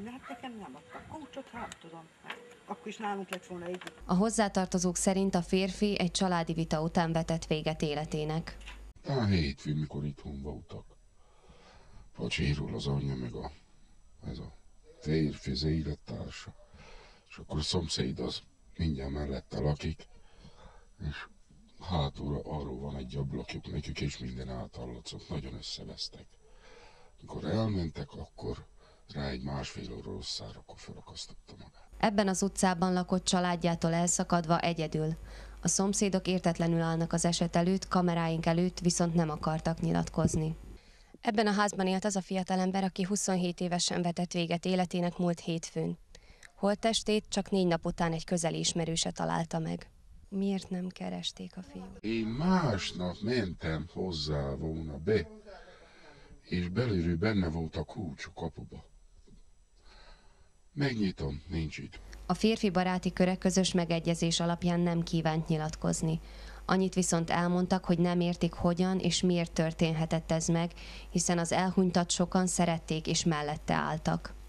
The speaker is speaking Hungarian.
Hát nekem nem adtak kulcsot, hát tudom. Akkor is nálunk lett volna egy. A hozzátartozók szerint a férfi egy családi vita után vetett véget életének. Talán hétfőn, mikor itthon voltak. Pacséról az anyja, meg ez a férfi, az élettársa. És akkor a szomszéd az mindjárt mellette lakik, és hátulra arról van egy ablakjuk nekük, és minden áthallatszott, nagyon összevesztek. Mikor elmentek, akkor rá egy másfél óra rosszára, akkor felakasztotta magát. Ebben az utcában lakott családjától elszakadva egyedül. A szomszédok értetlenül állnak az eset előtt, kameráink előtt viszont nem akartak nyilatkozni. Ebben a házban élt az a fiatalember, aki 27 évesen vetett véget életének múlt hétfőn. Holttestét csak 4 nap után egy közeli ismerőse találta meg. Miért nem keresték a fiút? Én másnap mentem hozzá volna be, és belülről benne volt a kulcs a kapuba. Megnyitom, nincs itt. A férfi baráti köre közös megegyezés alapján nem kívánt nyilatkozni. Annyit viszont elmondtak, hogy nem értik, hogyan és miért történhetett ez meg, hiszen az elhunytat sokan szerették és mellette álltak.